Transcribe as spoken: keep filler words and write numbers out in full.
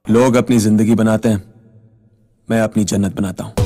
लोग अपनी जिंदगी बनाते हैं, मैं अपनी जन्नत बनाता हूं।